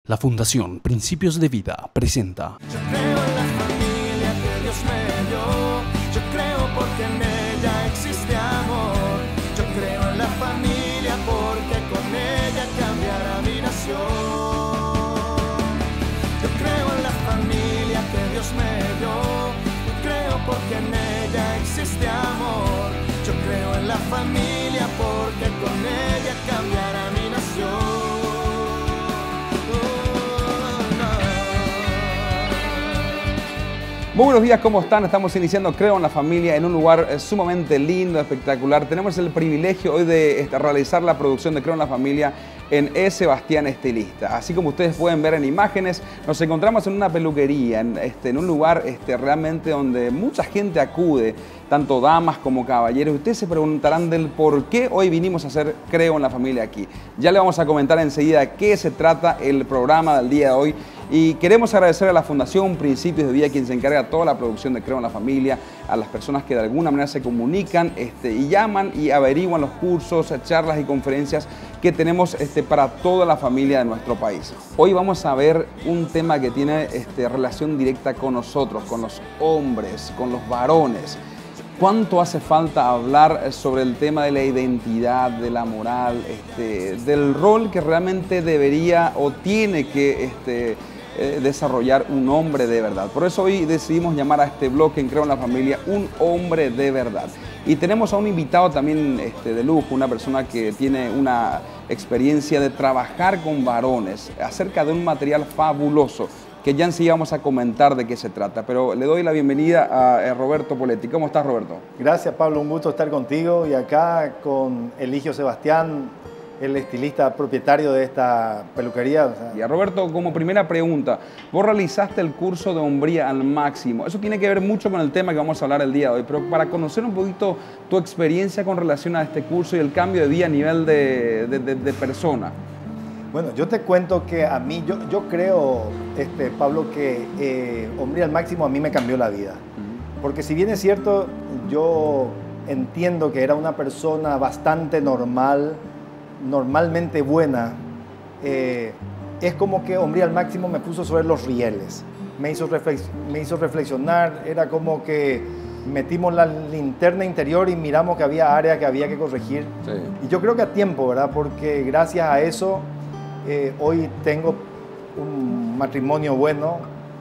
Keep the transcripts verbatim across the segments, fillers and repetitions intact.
La Fundación Principios de Vida presenta. Yo creo en la familia que Dios me dio. Yo creo porque en ella existe amor. Yo creo en la familia porque con ella cambiará mi nación. Yo creo en la familia que Dios me dio. Yo creo porque en ella existe amor. Yo creo en la familia porque con ella cambiará mi nación. Muy buenos días, ¿cómo están? Estamos iniciando Creo en la Familia en un lugar eh, sumamente lindo, espectacular. Tenemos el privilegio hoy de este, realizar la producción de Creo en la Familia en E. Sebastián Estilista. Así como ustedes pueden ver en imágenes, nos encontramos en una peluquería, en, este, en un lugar este, realmente donde mucha gente acude, tanto damas como caballeros. Ustedes se preguntarán del por qué hoy vinimos a hacer Creo en la Familia aquí. Ya le vamos a comentar enseguida de qué se trata el programa del día de hoy. Y queremos agradecer a la Fundación Principios de Vida, quien se encarga de toda la producción de Creo en la Familia, a las personas que de alguna manera se comunican este, y llaman y averiguan los cursos, charlas y conferencias que tenemos este, para toda la familia de nuestro país. Hoy vamos a ver un tema que tiene este, relación directa con nosotros, con los hombres, con los varones. ¿Cuánto hace falta hablar sobre el tema de la identidad, de la moral, este, del rol que realmente debería o tiene que este, eh, desarrollar un hombre de verdad? Por eso hoy decidimos llamar a este bloque en Creo en la Familia Un Hombre de Verdad. Y tenemos a un invitado también este, de lujo, una persona que tiene una experiencia de trabajar con varones acerca de un material fabuloso, que ya en sí vamos a comentar de qué se trata. Pero le doy la bienvenida a Roberto Poletti. ¿Cómo estás, Roberto? Gracias, Pablo. Un gusto estar contigo y acá con Eligio Sebastián, el estilista propietario de esta peluquería. O sea, y a Roberto, como primera pregunta, vos realizaste el curso de hombría al máximo. Eso tiene que ver mucho con el tema que vamos a hablar el día de hoy, pero para conocer un poquito tu experiencia con relación a este curso y el cambio de vida a nivel de, de, de, de persona. Bueno, yo te cuento que a mí, yo, yo creo, este, Pablo, que eh, Hombría al Máximo a mí me cambió la vida. Uh-huh. Porque si bien es cierto, yo entiendo que era una persona bastante normal, normalmente buena, eh, es como que Hombría al Máximo me puso sobre los rieles. Me hizo, reflex, me hizo reflexionar, era como que metimos la linterna interior y miramos que había áreas que había que corregir. Sí. Y yo creo que a tiempo, ¿verdad? Porque gracias a eso Eh, hoy tengo un matrimonio bueno,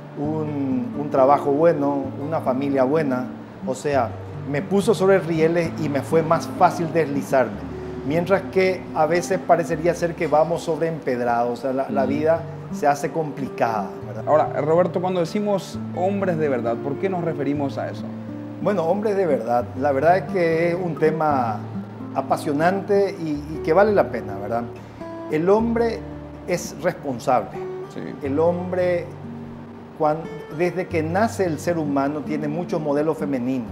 un, un trabajo bueno, una familia buena. O sea, me puso sobre rieles y me fue más fácil deslizarme. Mientras que a veces parecería ser que vamos sobre empedrados, o sea, la, la vida se hace complicada, ¿verdad? Ahora, Roberto, cuando decimos hombres de verdad, ¿por qué nos referimos a eso? Bueno, hombres de verdad, la verdad es que es un tema apasionante y, y que vale la pena, ¿verdad? El hombre es responsable. Sí. El hombre, cuando, desde que nace el ser humano, tiene muchos modelos femeninos.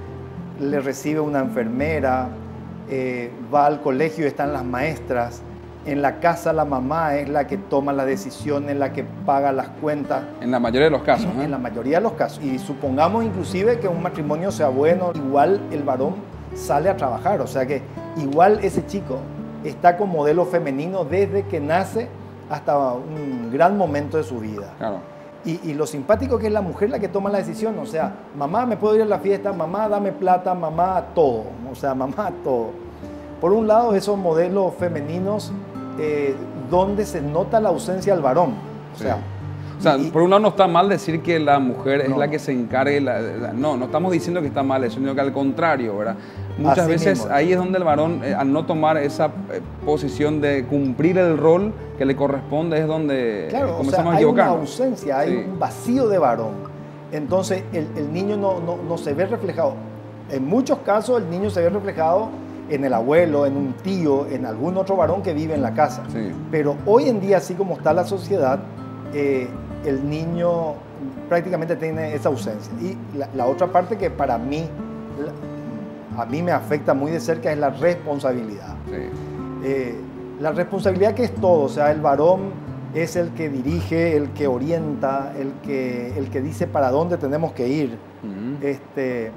Le recibe una enfermera, eh, va al colegio, están las maestras. En la casa la mamá es la que toma las decisiones, la que paga las cuentas. En la mayoría de los casos, ¿eh? En la mayoría de los casos. Y supongamos inclusive que un matrimonio sea bueno, igual el varón sale a trabajar. O sea que igual ese chico está con modelo femenino desde que nace hasta un gran momento de su vida. Claro. Y, y lo simpático que es la mujer la que toma la decisión. O sea, mamá, ¿me puedo ir a la fiesta? Mamá, dame plata. Mamá, todo. O sea, mamá, todo. Por un lado, esos modelos femeninos eh, donde se nota la ausencia del varón. O sea, sí. O sea, y, por un lado no está mal decir que la mujer no, es la que se encargue, la, la, no, no estamos diciendo que está mal eso, sino que al contrario, ¿verdad? Muchas Así veces mismo, ahí es donde el varón, eh, al no tomar esa eh, posición de cumplir el rol que le corresponde, es donde claro, eh, comenzamos o sea, a equivocarnos. Hay una ausencia, hay sí. un vacío de varón. Entonces el, el niño no, no, no se ve reflejado. En muchos casos el niño se ve reflejado en el abuelo, en un tío, en algún otro varón que vive en la casa. Sí. Pero hoy en día, así como está la sociedad, eh, el niño prácticamente tiene esa ausencia. Y la, la otra parte que para mí, la, a mí me afecta muy de cerca es la responsabilidad. Sí. Eh, la responsabilidad que es todo, o sea, el varón es el que dirige, el que orienta, el que, el que dice para dónde tenemos que ir. Uh-huh. este,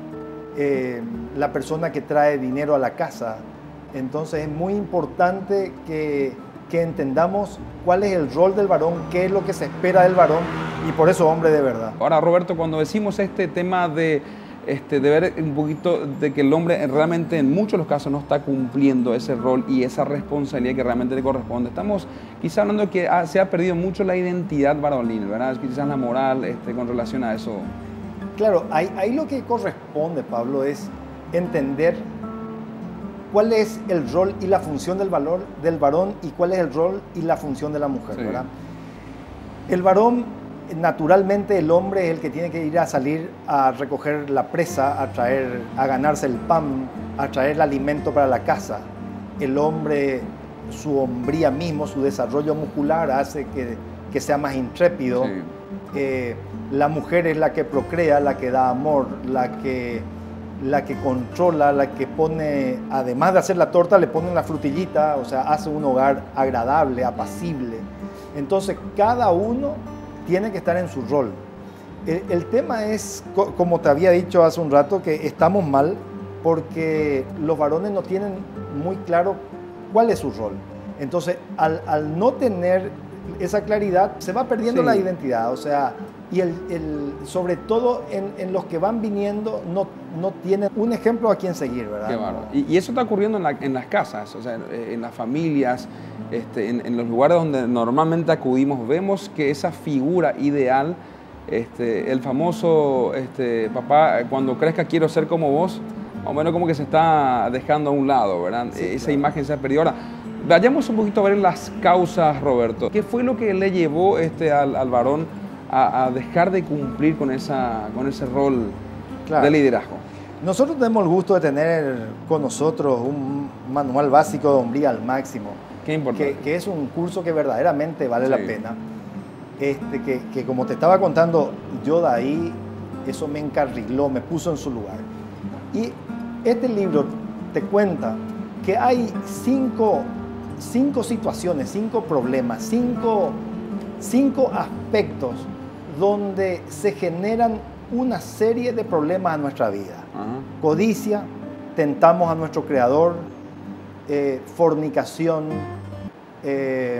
eh, la persona que trae dinero a la casa. Entonces es muy importante que que entendamos cuál es el rol del varón, qué es lo que se espera del varón, y por eso hombre de verdad. Ahora, Roberto, cuando decimos este tema de, este, de ver un poquito de que el hombre realmente en muchos de los casos no está cumpliendo ese rol y esa responsabilidad que realmente le corresponde, estamos quizá hablando de que ha, se ha perdido mucho la identidad varonil, ¿verdad? Quizás la moral este, con relación a eso. Claro, ahí, ahí lo que corresponde, Pablo, es entender cuál es el rol y la función del, valor, del varón y cuál es el rol y la función de la mujer, sí. ¿verdad? El varón, naturalmente el hombre es el que tiene que ir a salir a recoger la presa, a, traer, a ganarse el pan, a traer el alimento para la casa. El hombre, su hombría mismo, su desarrollo muscular hace que, que sea más intrépido. Sí. Eh, la mujer es la que procrea, la que da amor, la que... la que controla, la que pone, además de hacer la torta, le ponen la frutillita, o sea, hace un hogar agradable, apacible. Entonces, cada uno tiene que estar en su rol. El, el tema es, como te había dicho hace un rato, que estamos mal porque los varones no tienen muy claro cuál es su rol. Entonces, al, al no tener esa claridad, se va perdiendo sí. la identidad, o sea, y el, el, sobre todo en, en los que van viniendo no, no tienen un ejemplo a quien seguir, ¿verdad? Qué bárbaro. Y, y eso está ocurriendo en, la, en las casas, o sea, en las familias, este, en, en los lugares donde normalmente acudimos, vemos que esa figura ideal, este, el famoso este, papá, cuando crezca quiero ser como vos, más o menos como que se está dejando a un lado, ¿verdad? Sí, esa claro. imagen se ha perdido. Ahora, vayamos un poquito a ver las causas, Roberto. ¿Qué fue lo que le llevó este, al, al varón a, a dejar de cumplir con, esa, con ese rol claro. de liderazgo? Nosotros tenemos el gusto de tener con nosotros un manual básico de hombría al máximo. Qué importante. Que, que es un curso que verdaderamente vale sí. la pena. Este, que, que como te estaba contando, yo de ahí, eso me encarriló, me puso en su lugar. Y este libro te cuenta que hay cinco, cinco situaciones, cinco problemas, cinco, cinco aspectos donde se generan una serie de problemas en nuestra vida. Uh-huh. Codicia, tentamos a nuestro Creador, eh, fornicación, eh,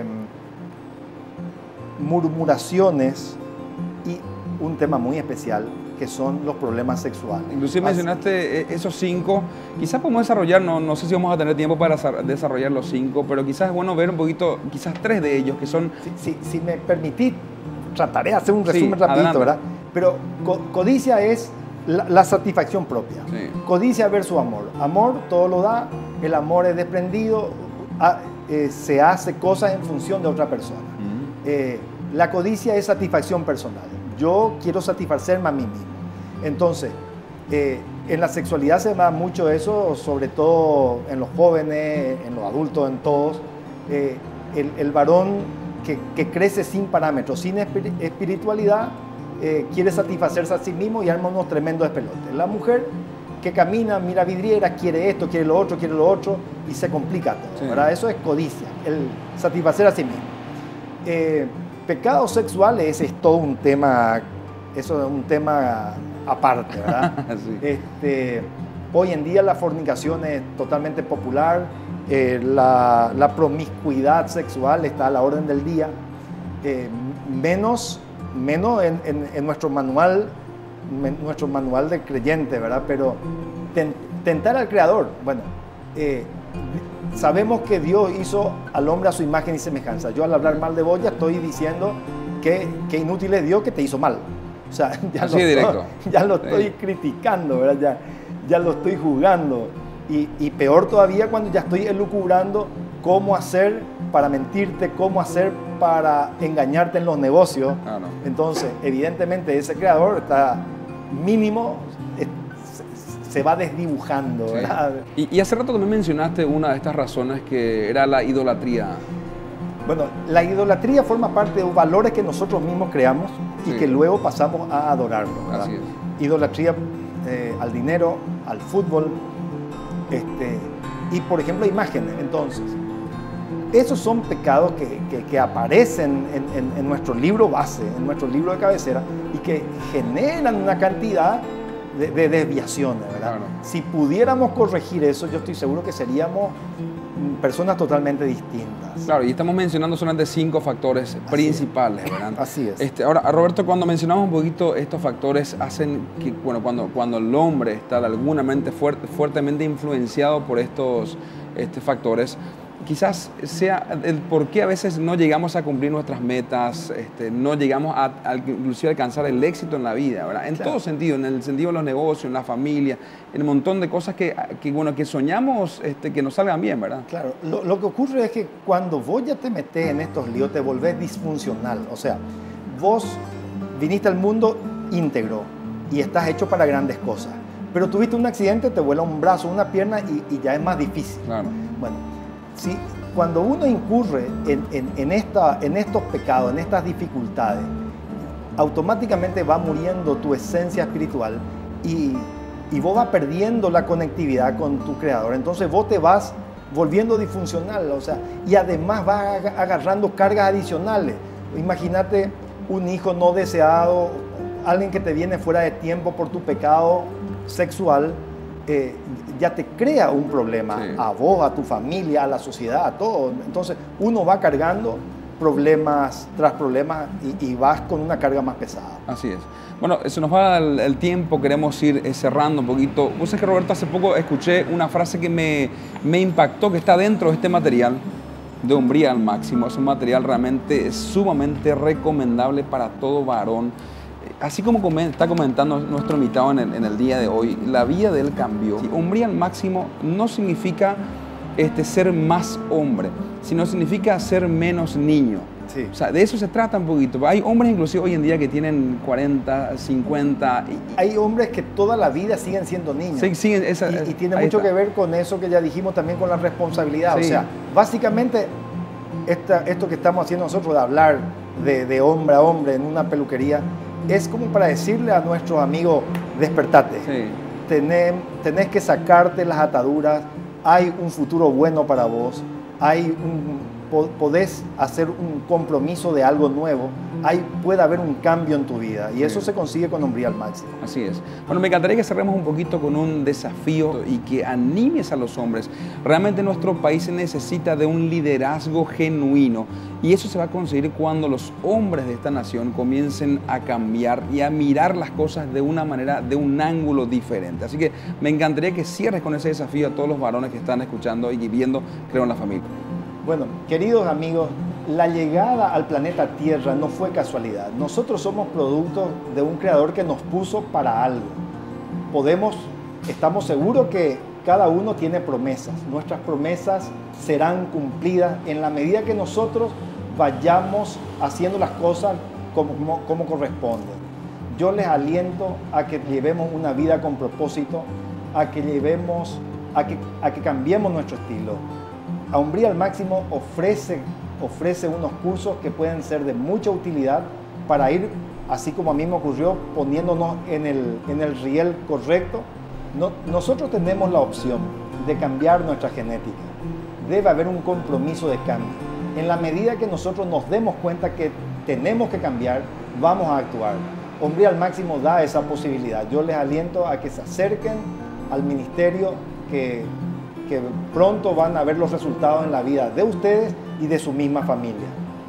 murmuraciones y un tema muy especial que son los problemas sexuales. Inclusive Así, mencionaste esos cinco, quizás podemos desarrollar, no, no sé si vamos a tener tiempo para desarrollar los cinco, pero quizás es bueno ver un poquito, quizás tres de ellos que son... Si, si, si me permitís, trataré de hacer un resumen sí, rapidito, adelante. ¿verdad? Pero co codicia es la, la satisfacción propia. Sí. Codicia versus amor. Amor todo lo da, el amor es desprendido, a, eh, se hace cosas en función de otra persona. Uh-huh. eh, la codicia es satisfacción personal. Yo quiero satisfacerme a mí mismo. Entonces, eh, en la sexualidad se da mucho eso, sobre todo en los jóvenes, en los adultos, en todos. Eh, el, el varón que, que crece sin parámetros, sin espiritualidad, eh, quiere satisfacerse a sí mismo y arma unos tremendos despelotes. La mujer que camina, mira vidriera, quiere esto, quiere lo otro, quiere lo otro, y se complica todo, sí. ¿verdad? Eso es codicia, el satisfacer a sí mismo. Eh, Pecados sexuales, ese es todo un tema, eso es un tema aparte, ¿verdad? sí. este, hoy en día la fornicación es totalmente popular, eh, la, la promiscuidad sexual está a la orden del día, eh, menos, menos en, en, en nuestro manual, en nuestro manual de creyente, ¿verdad? Pero ten, tentar al Creador, bueno, eh, sabemos que Dios hizo al hombre a su imagen y semejanza. Yo al hablar mal de vos ya estoy diciendo que, que inútil es Dios que te hizo mal. O sea, ya, Así lo, de directo. ya lo estoy sí. criticando, ¿verdad? Ya, ya lo estoy juzgando. Y, y peor todavía cuando ya estoy elucubrando cómo hacer para mentirte, cómo hacer para engañarte en los negocios. Ah, no. Entonces, evidentemente ese creador está mínimo... se va desdibujando, sí. ¿verdad? Y, y hace rato también mencionaste una de estas razones que era la idolatría. Bueno, la idolatría forma parte de valores que nosotros mismos creamos y sí. que luego pasamos a adorarlo, ¿verdad? Así es. Idolatría eh, al dinero, al fútbol, este, y por ejemplo imágenes. Entonces, esos son pecados que, que, que aparecen en, en, en nuestro libro base, en nuestro libro de cabecera, y que generan una cantidad de, de desviaciones, ¿verdad? Claro. Si pudiéramos corregir eso, yo estoy seguro que seríamos personas totalmente distintas. Claro, y estamos mencionando solamente cinco factores Así principales, ¿verdad? Así es. Este, ahora, Roberto, cuando mencionamos un poquito estos factores, hacen que, bueno, cuando, cuando el hombre está de alguna mente fuerte, fuertemente influenciado por estos este, factores, quizás sea el por qué a veces no llegamos a cumplir nuestras metas, este, no llegamos a, a inclusive a alcanzar el éxito en la vida, ¿verdad? En Claro. todo sentido, en el sentido de los negocios, en la familia, en un montón de cosas que, que, bueno, que soñamos este, que nos salgan bien, ¿verdad? Claro, lo, lo que ocurre es que cuando vos ya te metés en estos líos, te volvés disfuncional. O sea, vos viniste al mundo íntegro y estás hecho para grandes cosas. Pero tuviste un accidente, te vuela un brazo, una pierna y, y ya es más difícil. Claro. Bueno, si, cuando uno incurre en, en, en, esta, en estos pecados, en estas dificultades, automáticamente va muriendo tu esencia espiritual y, y vos vas perdiendo la conectividad con tu creador. Entonces vos te vas volviendo disfuncional, o sea, y además vas agarrando cargas adicionales. Imagínate un hijo no deseado, alguien que te viene fuera de tiempo por tu pecado sexual, eh, ya te crea un problema Sí. a vos, a tu familia, a la sociedad, a todo. Entonces uno va cargando problemas tras problemas y, y vas con una carga más pesada. Así es. Bueno, eso nos va el, el tiempo, queremos ir eh, cerrando un poquito. Vos sabés que, Roberto, hace poco escuché una frase que me, me impactó, que está dentro de este material de Hombría al Máximo. Es un material realmente sumamente recomendable para todo varón. Así como comen- está comentando nuestro invitado en el, en el día de hoy, la vida de él cambió. Sí, Hombría al Máximo no significa este, ser más hombre, sino significa ser menos niño. Sí. O sea, de eso se trata un poquito. Hay hombres inclusive hoy en día que tienen cuarenta, cincuenta... Y, Hay hombres que toda la vida siguen siendo niños. Sí, siguen esa- y, y tiene ahí mucho está. que ver con eso que ya dijimos también con la responsabilidad. Sí. O sea, básicamente esta, esto que estamos haciendo nosotros de hablar de, de hombre a hombre en una peluquería es como para decirle a nuestros amigos, despertate. Sí. Tenés, tenés que sacarte las ataduras, hay un futuro bueno para vos, hay un, po- podés hacer un compromiso de algo nuevo, hay, puede haber un cambio en tu vida y eso Sí. se consigue con Hombría al Máximo. Así es. Bueno, me encantaría que cerremos un poquito con un desafío y que animes a los hombres. Realmente nuestro país necesita de un liderazgo genuino y eso se va a conseguir cuando los hombres de esta nación comiencen a cambiar y a mirar las cosas de una manera, de un ángulo diferente. Así que me encantaría que cierres con ese desafío a todos los varones que están escuchando y viendo Creo en la Familia. Bueno, queridos amigos, la llegada al planeta Tierra no fue casualidad. Nosotros somos producto de un creador que nos puso para algo. Podemos, estamos seguros que cada uno tiene promesas. Nuestras promesas serán cumplidas en la medida que nosotros vayamos haciendo las cosas como, como, como corresponde. Yo les aliento a que llevemos una vida con propósito, a que llevemos, a que, a que cambiemos nuestro estilo. A Hombría al Máximo ofrece, ofrece unos cursos que pueden ser de mucha utilidad para ir, así como a mí me ocurrió, poniéndonos en el, en el riel correcto. No, nosotros tenemos la opción de cambiar nuestra genética. Debe haber un compromiso de cambio. En la medida que nosotros nos demos cuenta que tenemos que cambiar, vamos a actuar. Hombría al Máximo da esa posibilidad. Yo les aliento a que se acerquen al ministerio, que que pronto van a ver los resultados en la vida de ustedes y de su misma familia.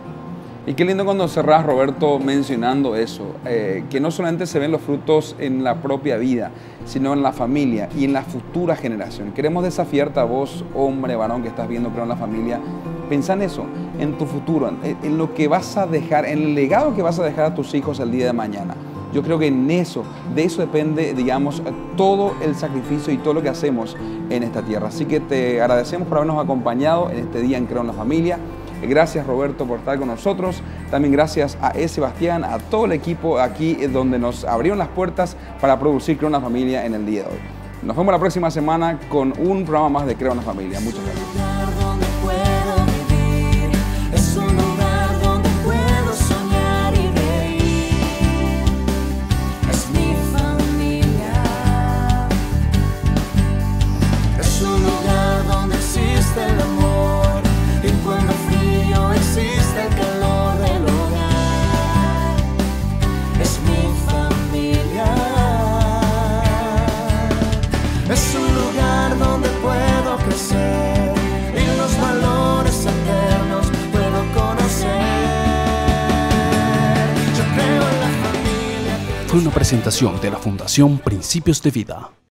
Y qué lindo cuando cerrás, Roberto, mencionando eso, eh, que no solamente se ven los frutos en la propia vida, sino en la familia y en la futura generación. Queremos desafiarte a vos, hombre, varón, que estás viendo Creo en la Familia. Pensá en eso, en tu futuro, en, en lo que vas a dejar, en el legado que vas a dejar a tus hijos el día de mañana. Yo creo que en eso, de eso depende, digamos, todo el sacrificio y todo lo que hacemos en esta tierra. Así que te agradecemos por habernos acompañado en este día en Creo en la Familia. Gracias, Roberto, por estar con nosotros. También gracias a E. Sebastián, a todo el equipo aquí donde nos abrieron las puertas para producir Creo en la Familia en el día de hoy. Nos vemos la próxima semana con un programa más de Creo en la Familia. Muchas gracias. Es mi familia. fue una presentación de la Fundación Principios de Vida.